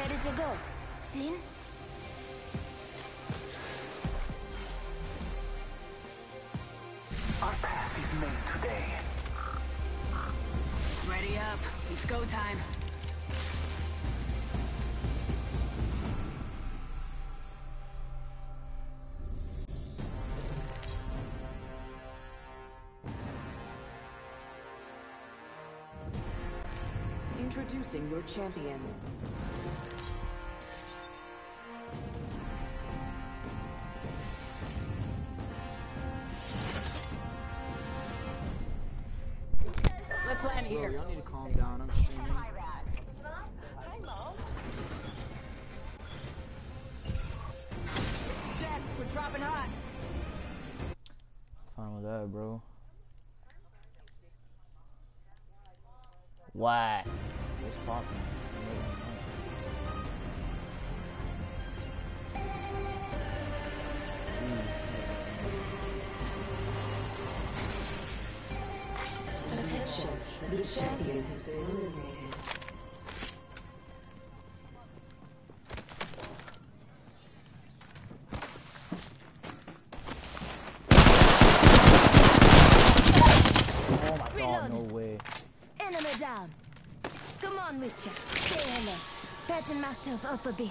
Ready to go. Seen? Our path is made today. Ready up. It's go time. Introducing your champion. Let's land here. Y'all need to calm down. I'm streaming. Hi, Mom. Jets, we're dropping hot. Fine with that, bro. What? What's poppin'? Attention, the champion has been eliminated. Oh my god, no way. Enemy down. Come on, Witcher. Say hello. Patching myself up a bit.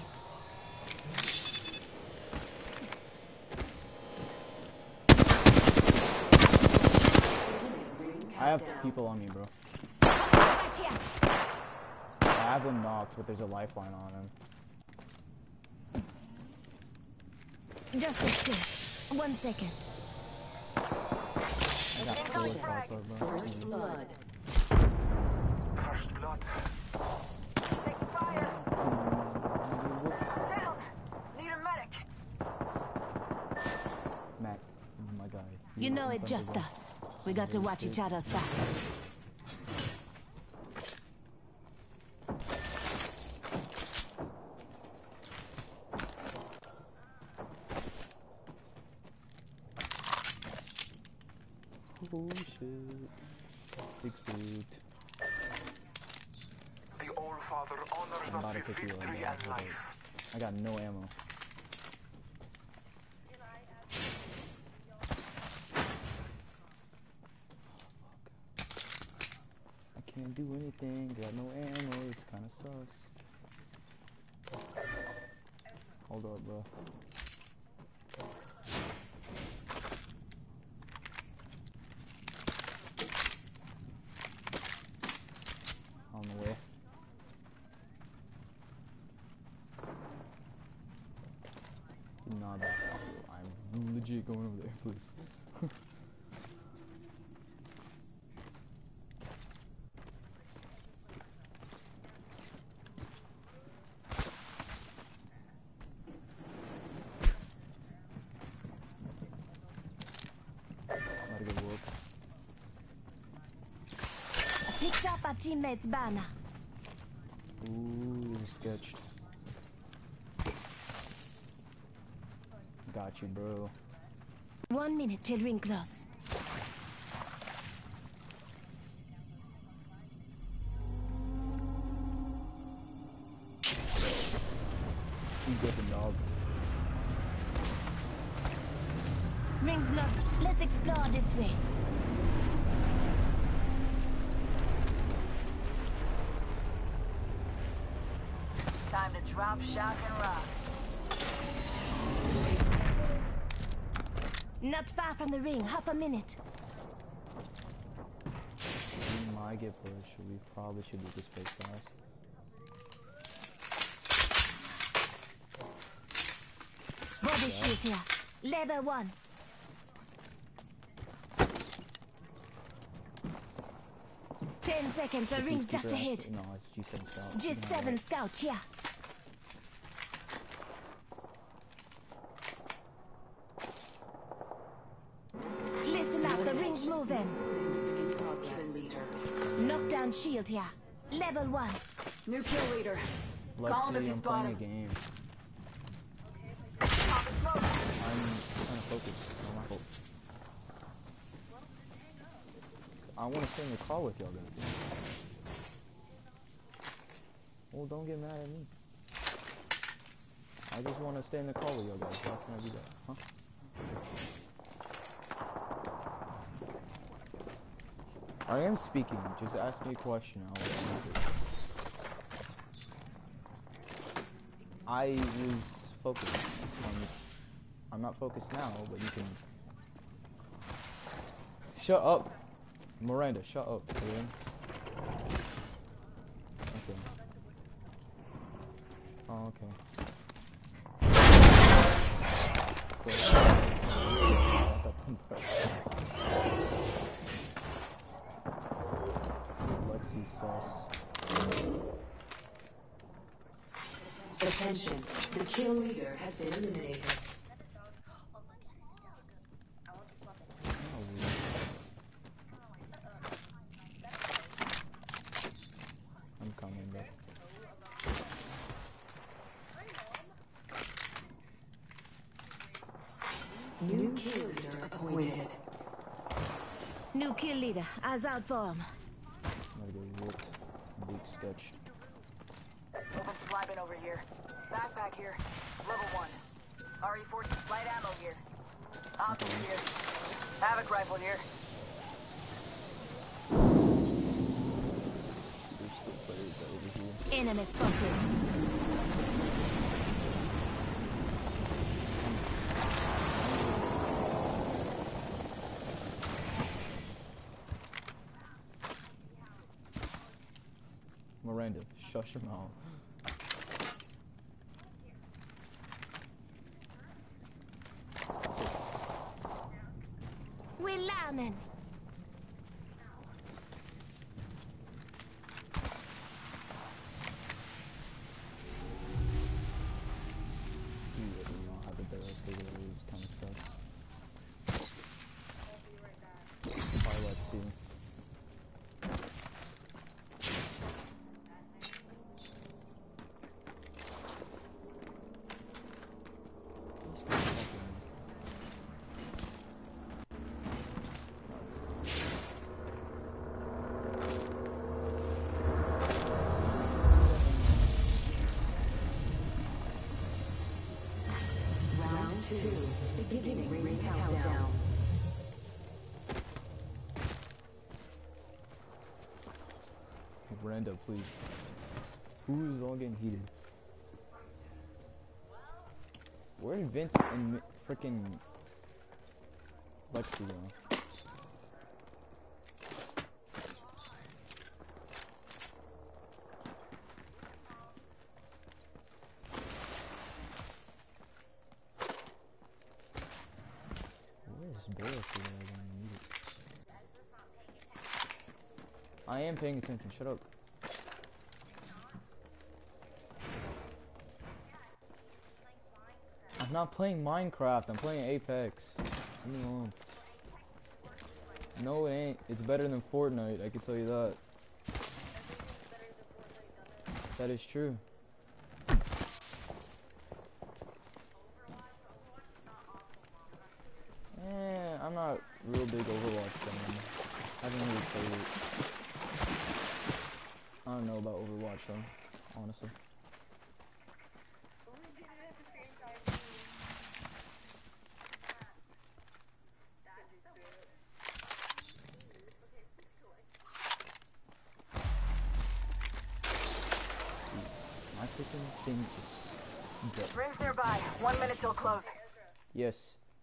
I have people on me, bro. Right here. I have them knocked, but there's a lifeline on him. Just a stick. 1 second. I got 4 shots left, bro. First blood. First blood. Taking fire. Down. Need a medic. Mac, my guy. You know it just us. We got to watch each other's back. Oh shit. Big food. The All-Father honors I'm about us to with pick you up. victory and life. I got no ammo. I can't do anything, got no ammo, this kinda sucks. Hold up, bro. On the way. Not that possible. I'm legit going over there, please. Gotta get woke. I picked up our teammate's banner. Ooh, sketched. Got you, bro. 1 minute till ring close. You dipping, dog. Ring's locked. Let's explore this way. Time to drop, shock, and rock. Not far from the ring. Half a minute. We might get pushed. We probably should do this face fast. Body shield here. Level 1. Ten seconds. The ring's just ahead. No, it's G7 Scout. G7 scout here. Listen up. The ring's moving. In progress. Knockdown shield here. Level 1. New kill leader. Let's Call him if see, you I'm spot playing a him. game. I'm trying to focus. On my focus. I want to stay in the car with y'all guys. Well, don't get mad at me. I just want to stay in the call with you guys. How can I do that? Huh? I am speaking. Just ask me a question. I'll answer. I was focused. I'm not focused now, but you can... Shut up! Miranda, shut up. Okay. Okay. Oh, okay. Lexi sus. Attention, the kill leader has been eliminated. I'm coming back. New kill leader appointed. New kill leader. Eyes out for him. I'm gonna get ripped. Big sketched. Open supply bin over here. Backpack here. Level 1. RE-40 light ammo here. Optics here. Havoc rifle here. There's still players over here. Enemy spotted. Miranda, shush your mouth. We're lambing. You already know how the barrel figure is kind of sucks. Alright, let's see. Round 2, beginning ring countdown. Miranda, please. Who's all getting heated? Where did Vince and frickin' Lexi go? Where's Boris? I need it. I am paying attention. Shut up. I'm not playing Minecraft. I'm playing Apex. Leave me alone. No, it ain't. It's better than Fortnite. I can tell you that. That is true. I'm not real big Overwatch fan. I haven't really played it. I don't know about Overwatch though, honestly. My freaking thing is dead. Rings nearby. 1 minute till close. Yes.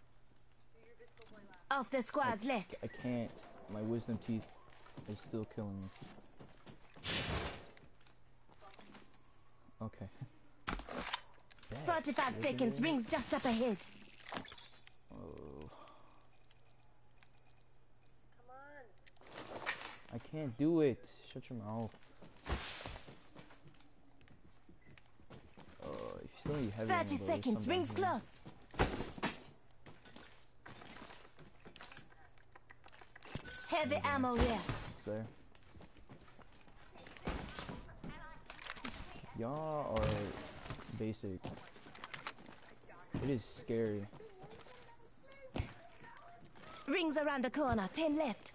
Off the squad's left. I can't. My wisdom teeth is still killing me. Okay. Dang, 45 seconds. Rings just up ahead. Oh. I can't do it. Shut your mouth. If you still need heavy 30 seconds. Rings close. Heavy ammo here. It's there. Y'all are basic. It is scary. Rings around the corner. 10 left.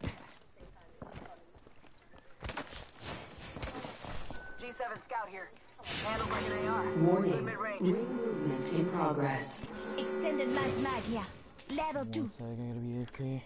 G7 scout here. Handled like an AR. Warning. Mid-range. Ring movement in progress. Extended light mag here. Level 2. 1 second, I gotta be AFK.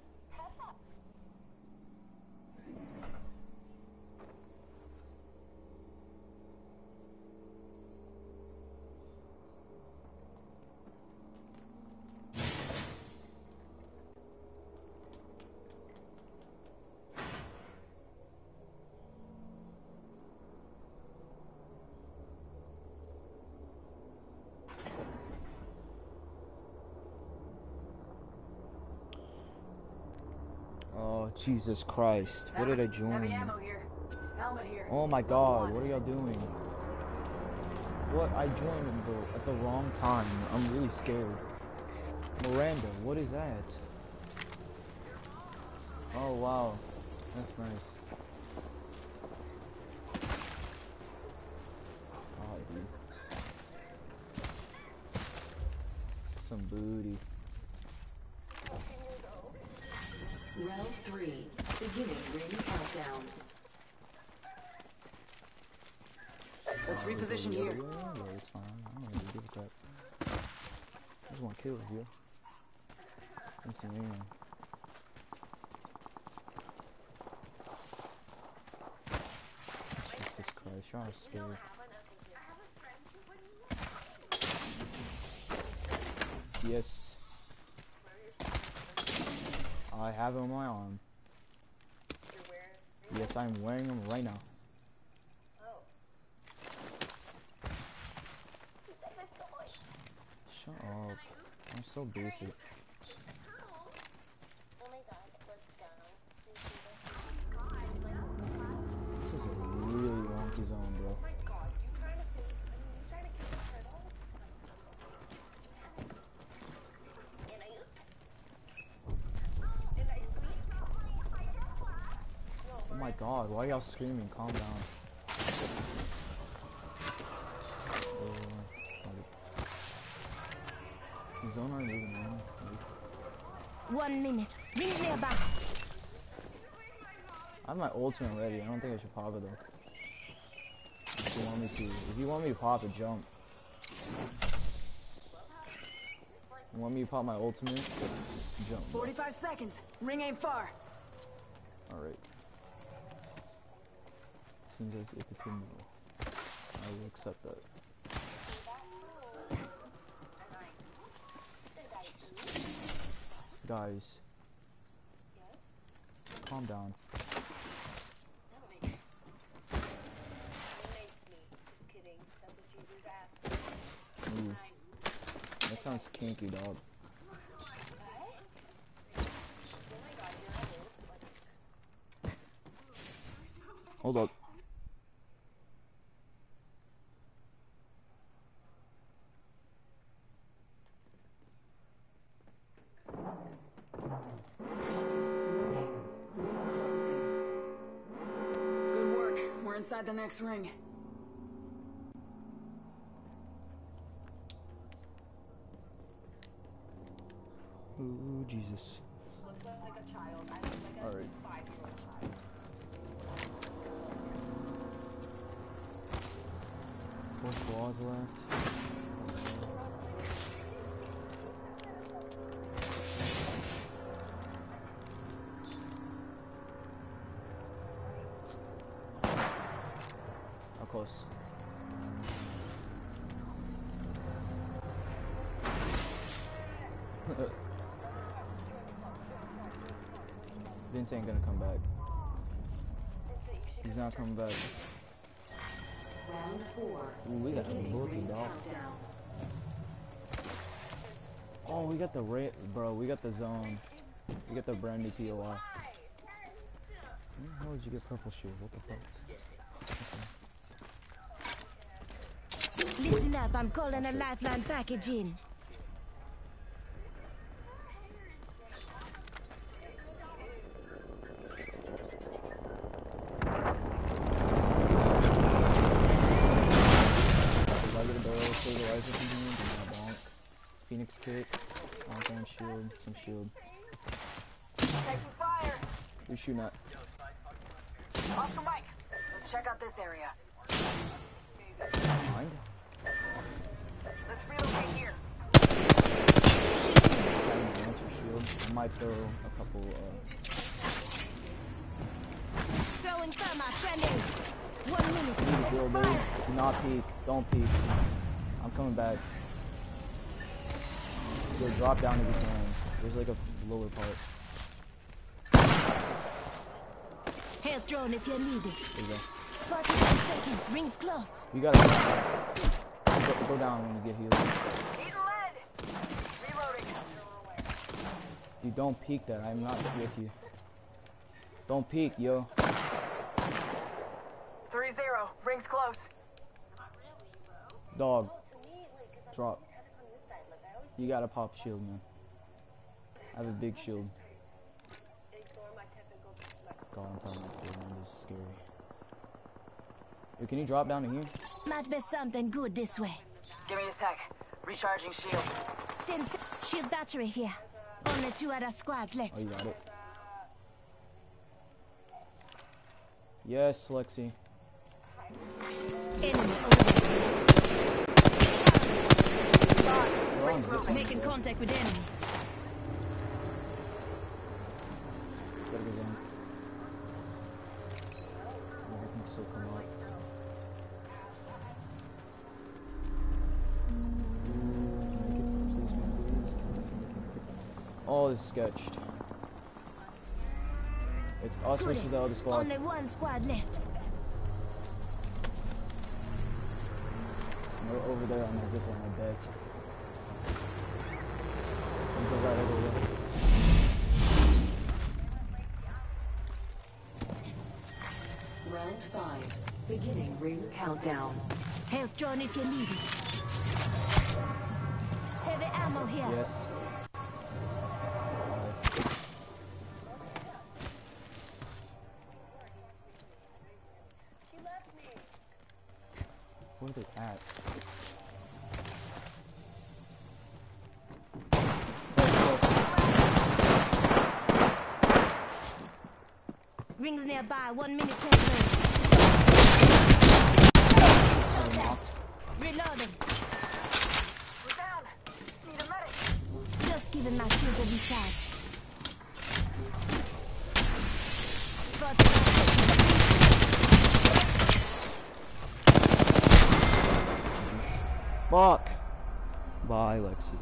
Oh, Jesus Christ. What did I Heavy join? ammo here. Helmet here. Oh my Level God, one. what are y'all doing? What? I joined at the wrong time. I'm really scared. Miranda, what is that? Oh wow, that's nice. Oh, dude. Some booty. Round 3. Beginning ring countdown. Let's reposition here. Yeah, it's fine. I don't really give a crap. I just want kills, yo. That's me. Jesus Christ, y'all are scared. Yes. I have it on my arm. Yes, I'm wearing them right now. Shut up. I'm so basic. This is a really wonky zone, bro. Oh my God, why are y'all screaming? Calm down. The zone aren't moving, man. 1 minute. Ring nearby. I have my ultimate ready. I don't think I should pop it though. If you want me to. If you want me to pop it, jump. You want me to pop my ultimate? Jump. 45 seconds. Ring ain't far. Alright. Seems as if it's in me. I will accept that. Jesus. Guys. Calm down. Ooh. That sounds kinky, dog. Hold up. Good work. We're inside the next ring. Ooh, Jesus. Alright. Four squads left. How close? Vince ain't gonna come back. He's not coming back. Round 4. Ooh, we got a bookie, dog. Countdown. Oh, we got the bro. We got the zone. We got the brand new POI. Where the hell did you get purple shield? What the fuck? Listen up, I'm calling a lifeline package in. Phoenix kick, on shield, some shield. Taking fire. We shooting at. Off the mic. Let's check out this area. Mind? Let's relocate here. Shooting. Trying to answer shield. I might throw a couple, Throwing thermite grenade. 1 minute. need to heal, dude. Do not peek. Don't peek. I'm coming back. Yo, drop down if you can. There's like a lower part. Health drone if you need it. There you go. 45 seconds. Rings close. You gotta go down when you get healed. Eating lead. Reloading. You don't peek that. I'm not with you. Don't peek, yo. 3-0. Rings close. Dog. Drop. You gotta pop shield, man. I have a big shield. God, I'm telling you, man, this is scary. Yo, can you drop down to here? Might be something good this way. Give me a sec. Recharging shield. Shield battery here. Only 2 other squads Oh, left. you got it. Yes, Lexi. Enemy over We're on zip there. line, Making bro. contact with enemy. Gotta go down. Yeah, I can still come out. Make it, please, man, please. Oh, this is sketched. It's us versus the other squad. Only 1 squad left. We're over there on that zip line, I bet. Go right over there. Round 5. Beginning ring countdown. Health drone if you need it. Heavy ammo here. Yes. Where are they at? Rings nearby. 1 minute till burst. Shot that. Reloading. We're down. Need a medic. Just giving my shield a recharge. 45 seconds. Fuck! Bye, Lexi.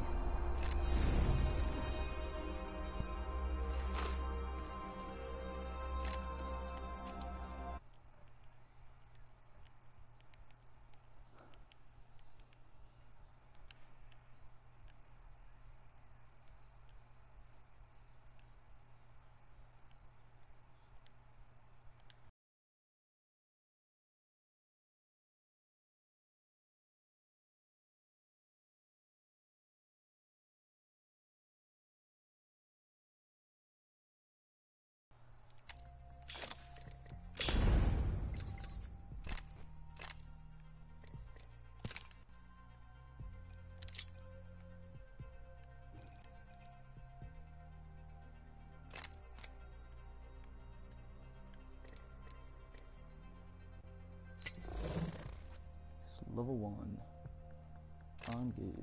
Level 1. I'm good.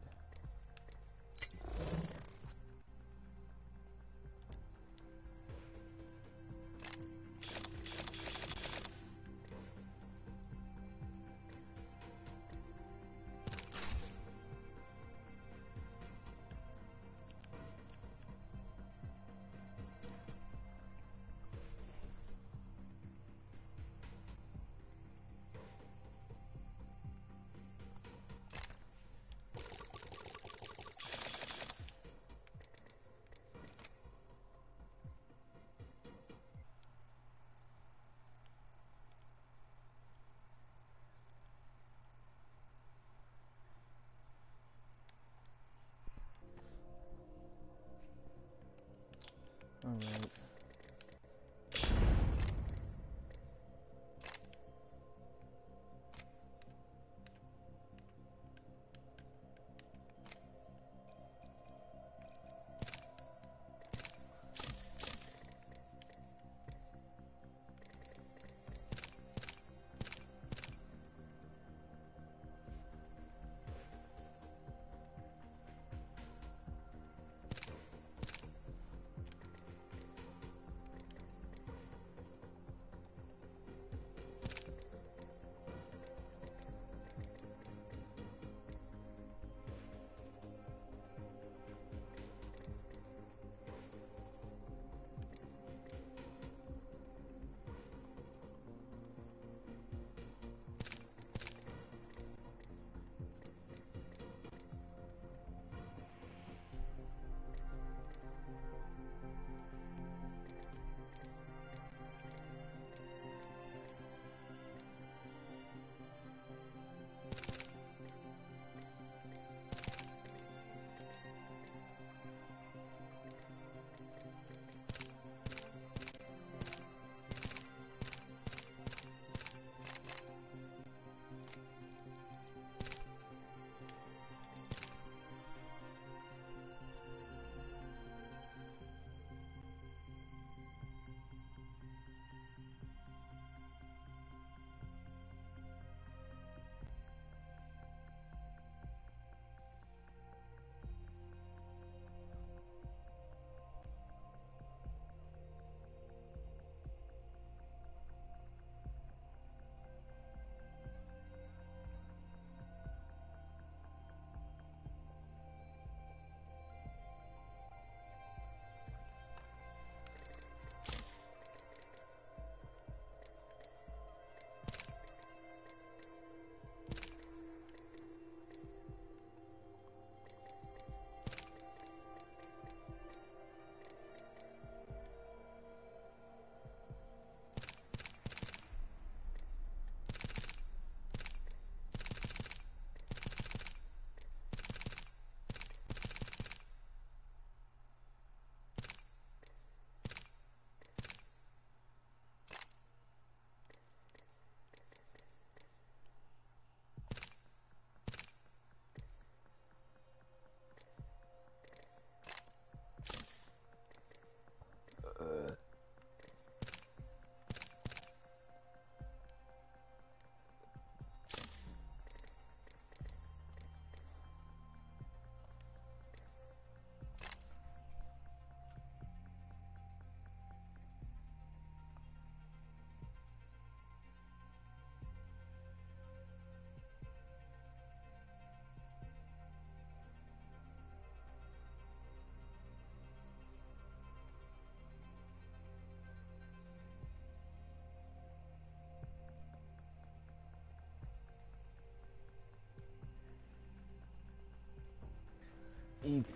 Eve.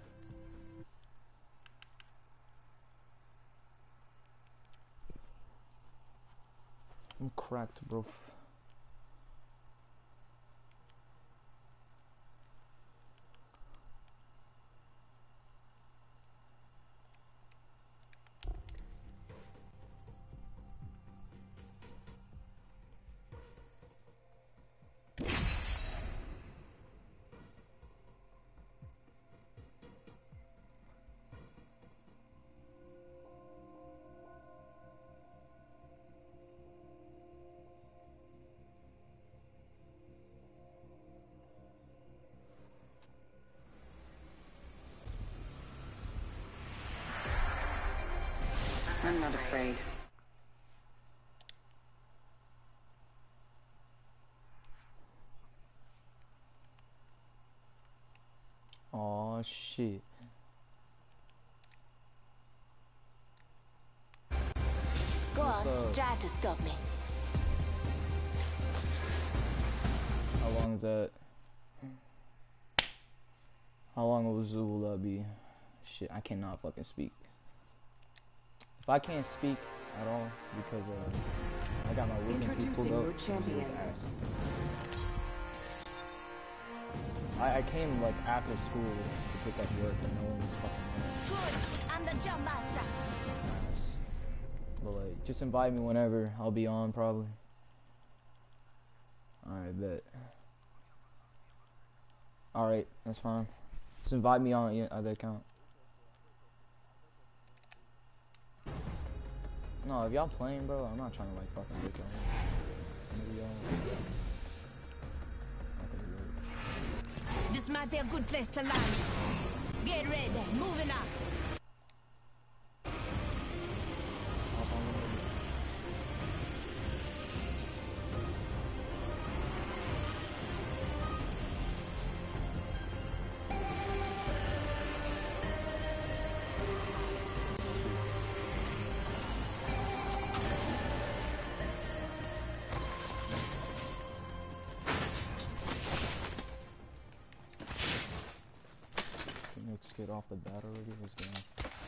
I'm cracked, bro. I'm not afraid. Oh shit. Go What's on, up? try to stop me. How long is that? How long will that be? Shit, I cannot fucking speak. If I can't speak at all because I got my wisdom teeth pulled Introducing up, your it's champion. his ass. I came like after school to pick up work and no one was fucking there. Good, I'm the jump master. But like, just invite me whenever. I'll be on probably. Alright, bet. Alright, that's fine. Just invite me on your other account. No, if y'all playing, bro, I'm not trying to like fucking break y'all. This might be a good place to land. Get ready, moving up. Let's get off the bat already. Let's go.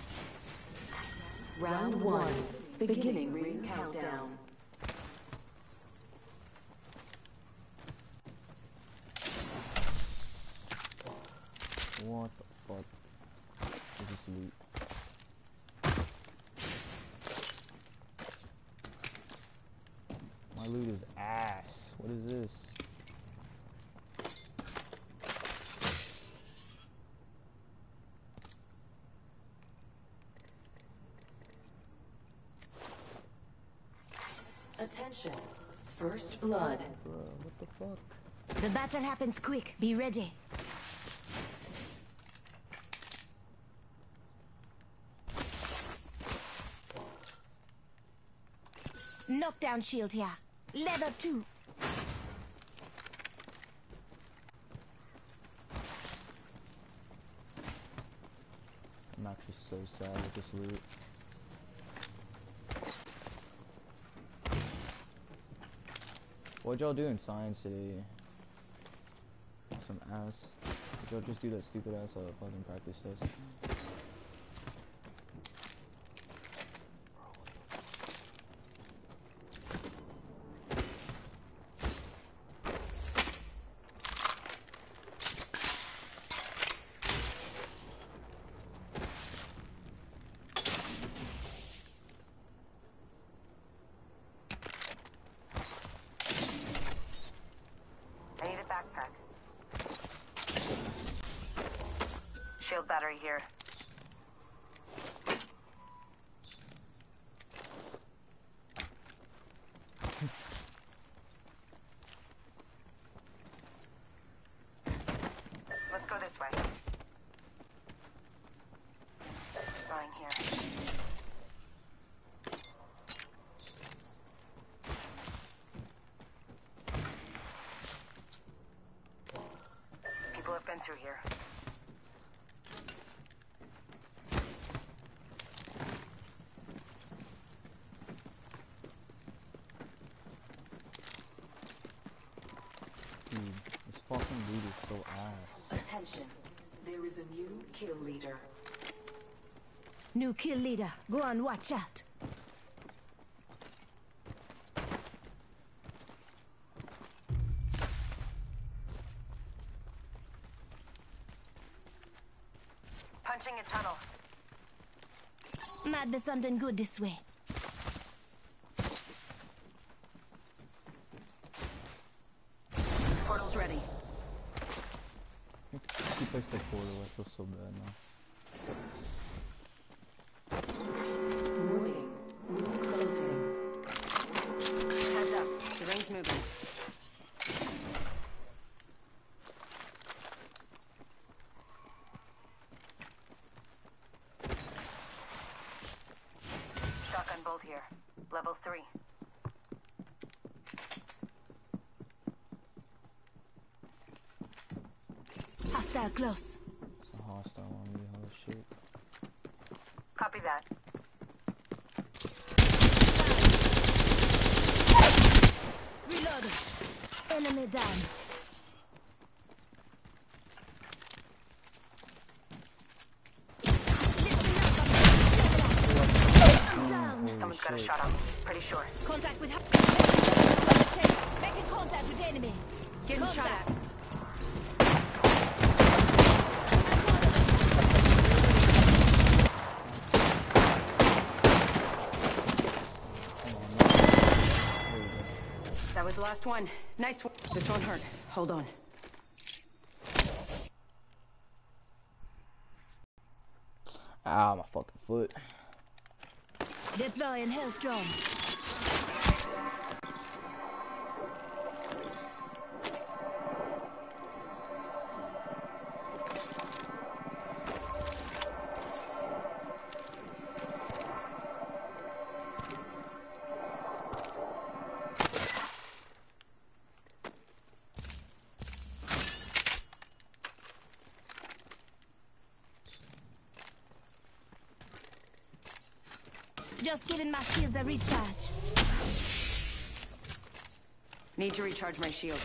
Round 1. Beginning ring countdown. What the fuck? Is this loot? My loot is ass. What is this? Attention. First blood. Bro, what the fuck? The battle happens quick, be ready. Knockdown shield here. Level 2. I'm actually so sad with this loot. What'd y'all do in science today? Some ass. Did y'all just do that stupid ass fucking practice test? I need a backpack. Shield battery here. Let's go this way. Going here. People have been through here. Dude, this fucking loot is so ass. Attention. There is a new kill leader. New kill leader. Go on, watch out. Punching a tunnel. Might be something good this way. Portal's ready. She placed the portal. I feel so bad now. Warning. Ring closing. Heads up. The ring's moving. Shotgun bolt here. Level 3. Hostile close. It's a hostile on me. Oh shit. Copy that. Reloading. Enemy down. Down. Someone's got a shot on me. Pretty sure. Contact with. Making contact with enemy. Getting shot Contact. at. That was the last one. Nice one. This won't hurt. Hold on. Ah, my fucking foot. Deploying health drone. Just giving my shields a recharge. Need to recharge my shield.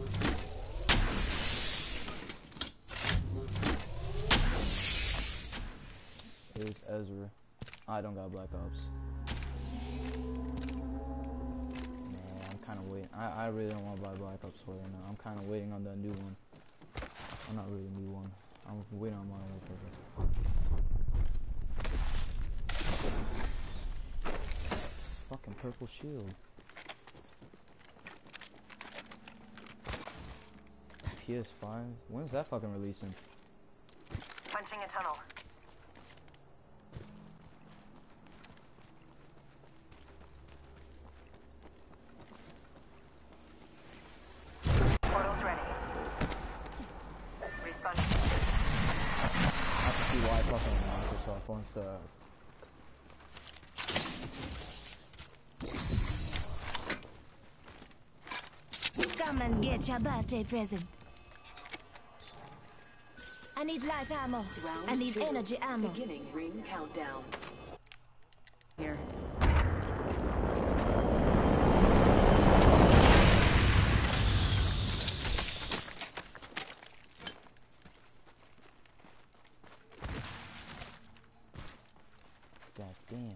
It's Ezra. I don't got Black Ops. Man, I'm kind of waiting. I really don't want to buy Black Ops 4 right now. I'm kind of waiting on that new one. Well, not really a new one. I'm waiting on Modern Warfare. Fucking purple shield. PS5? When's that fucking releasing? Punching a tunnel. Portal's ready. Respawn. I have to see why fucking Microsoft wants to. Come and get your birthday present. I need light ammo. Round I need 2. energy ammo. Beginning ring countdown. Here. God damn.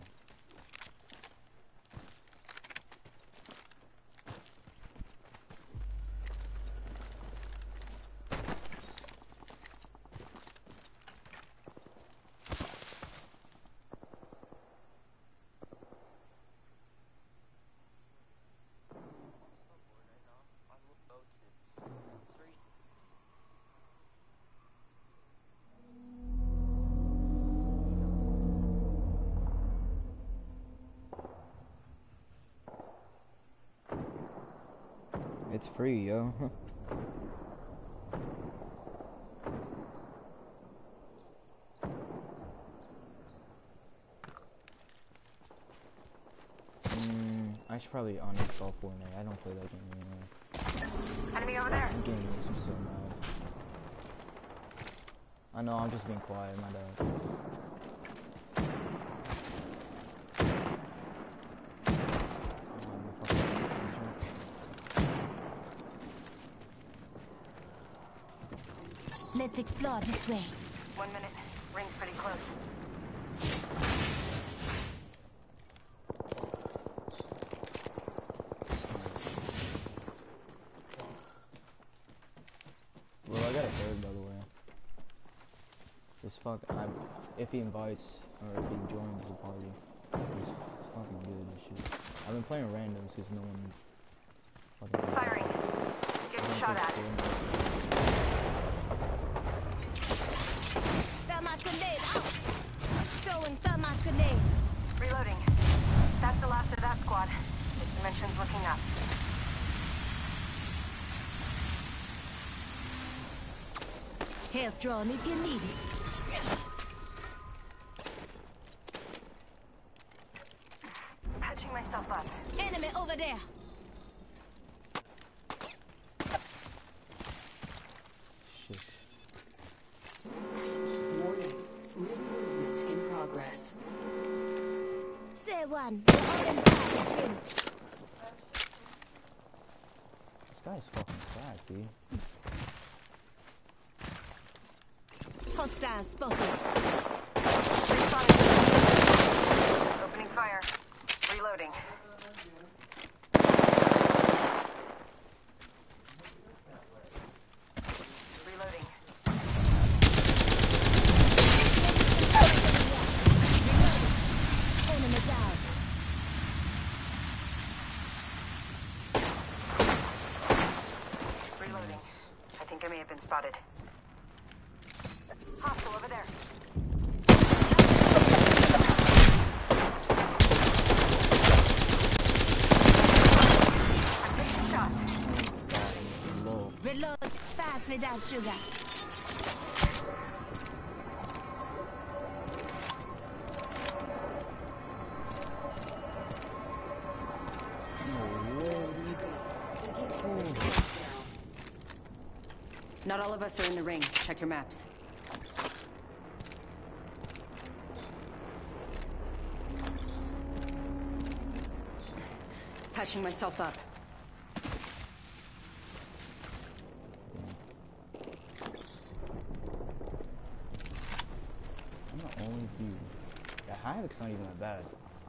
It's free, yo. I should probably uninstall Fortnite. I don't play that game anymore. Enemy over there. That game makes me so mad. I know, I'm just being quiet, my bad. Let's explore this way. 1 minute. Ring's pretty close. Well, I got a third, by the way. This if he invites, or if he joins the party, it's fucking good and shit. I've been playing randoms because no one fucking... Firing. Getting shot at. Thermite grenade out! Throwing thermite grenade. Reloading. That's the last of that squad. This dimension's looking up. Health drone if you need it. Patching myself up. Enemy over there. Shit. Warning. Movement in progress. Say one. We're all inside this ring. This guy's fucking cracked, dude. Hostile spotted. Opening fire. Reloading. Reloading. Enemy down. Reloading. I think I may have been spotted. Hostile over there. I'm taking shots. Low. Reload fast without sugar. Not all of us are in the ring. Check your maps. Patching myself up. I'm the only dude. Yeah, Havoc's not even that bad.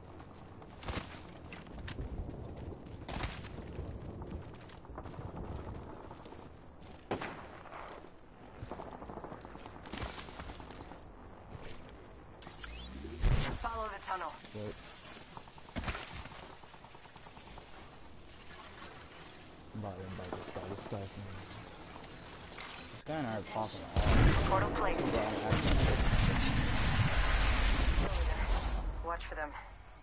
Follow the tunnel. But I'm about this guy. This guy and I are popping off. Portal placed. Yeah, Watch for them.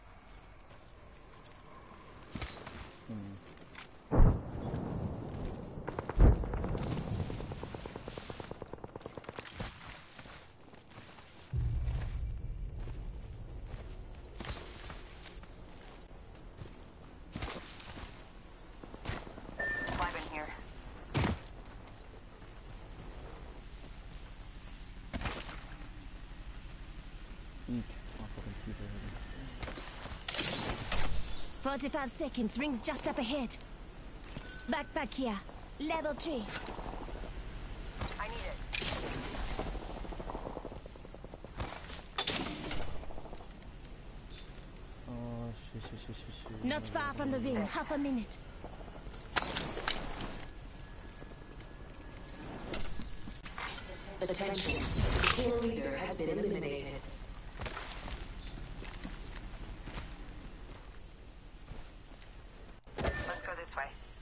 Supply bin here. Eek. My fucking teeth are hurting. 45 seconds. Rings just up ahead. Backpack here. Level 3. I need it. Oh, shit. Not far from the ring. Half a minute. Attention. The kill leader has been eliminated. Let's go this way.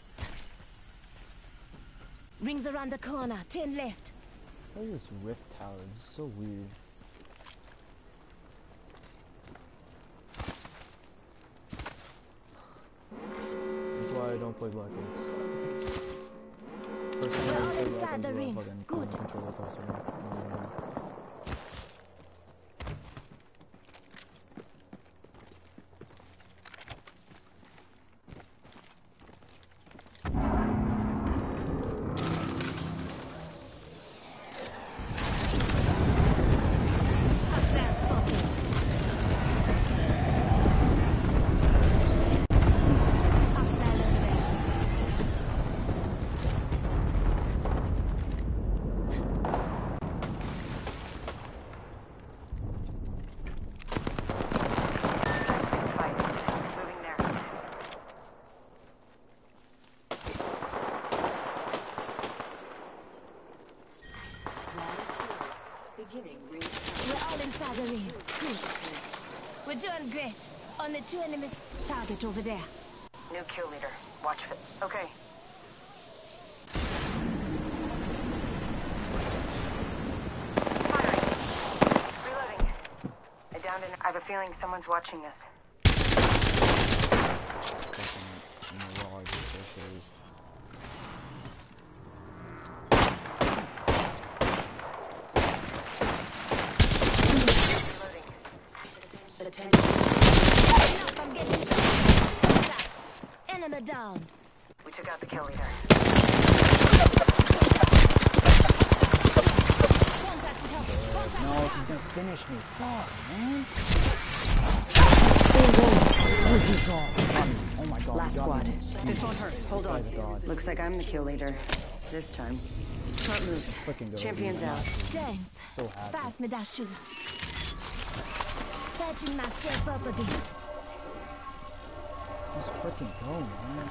Rings around the corner. 10 left. What is this rift tower? It's so weird. That's why I don't play Black Ops. Personally, We're I all play Black inside Ops the where I ring. fucking Good. control across the ring. Hostile spotted. Hostile over there. All great. Only 2 enemies target over there. New kill leader. Watch for... Okay. Firing. Reloading. I downed an... I have a feeling someone's watching us. Fucking mirage, especially. Reloading. Attention. Up, I'm getting shot. Enemy down. We took out the kill leader. Contact with us. Contact No, with he's gonna finish me. Fuck, man. Oh my god. Last he got squad. me. This won't hurt. Hold on. This guy's a god. Looks like I'm the kill leader. This time. Smart moves. Freaking go. Champions dude. out. Thanks. So happy. Pass me that shoe. Patching myself up a bit. Just freaking go, man.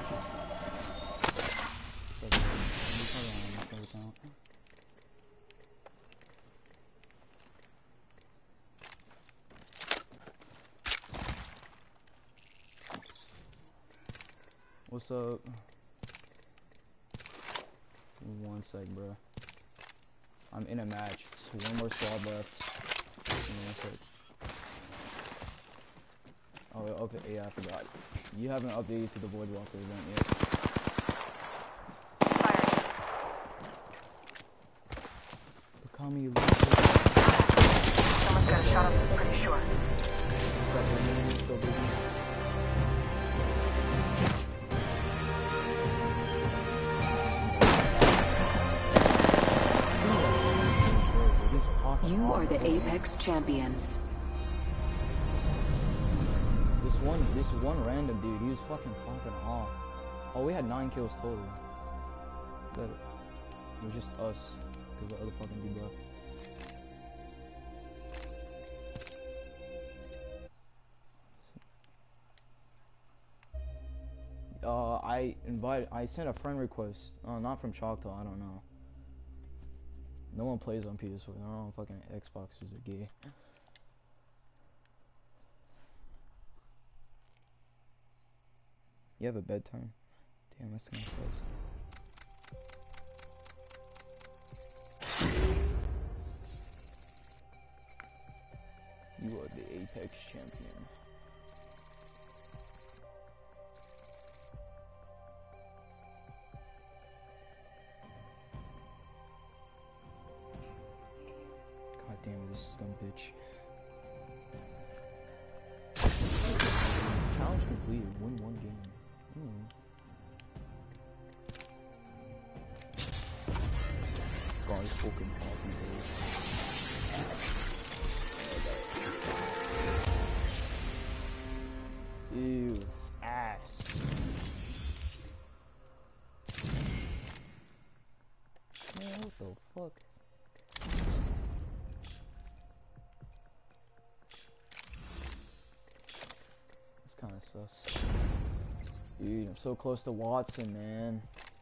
What's up? One sec, bro. I'm in a match. It's one more squad left. Give me one sec. Oh, okay, yeah, I forgot. You haven't updated to the Voidwalker event yet. Firing. The Kami Someone's got a shot on them, pretty sure. You are the Apex champions. This one random dude, he was fucking popping off. Oh, we had 9 kills total. But it was just us, because the other fucking dude left. I sent a friend request. Not from Choctaw, I don't know. No one plays on PS4. They're all on fucking Xboxers are gay. You have a bedtime? Damn, that's kind of sus. You are the Apex champion. God damn it, this dumb bitch. Challenge completed. Win 1 game. Guys, fucking happy, bro. Ew, it's ass. Man, what the fuck? It's kinda sus. Dude, I'm so close to Watson, man.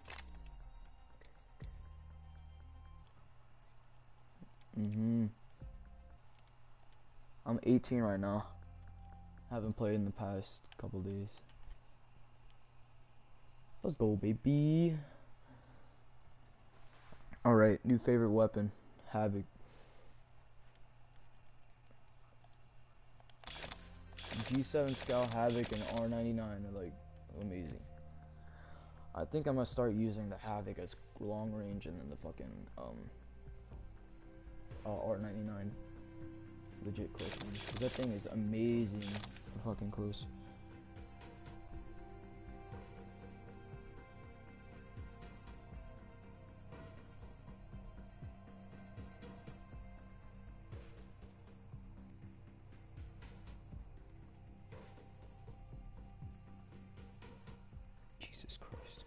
I'm 18 right now. Haven't played in the past couple days. Let's go, baby. Alright, new favorite weapon. Havoc. G7 Scout, Havoc, and R99 are like amazing. I think I'm gonna start using the Havoc as long range and then the fucking R99 legit close range. 'Cause that thing is amazing for fucking close. Jesus Christ.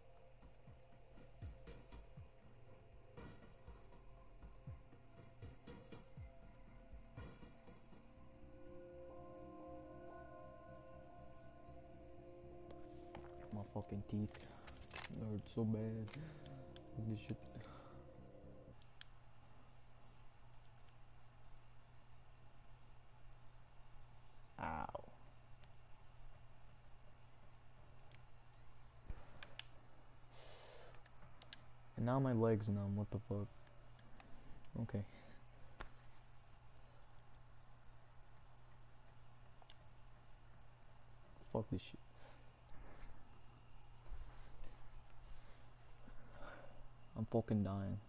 My fucking teeth. It hurts so bad. This shit. Ow. Now my leg's numb. What the fuck? Okay. Fuck this shit. I'm fucking dying.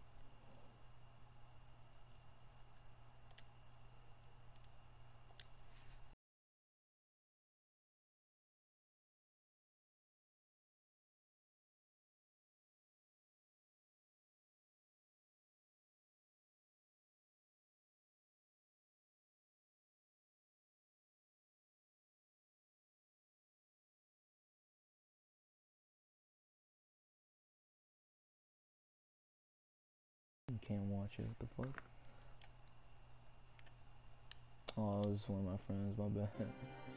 You can't watch it. What the fuck? Oh, this is one of my friends. My bad.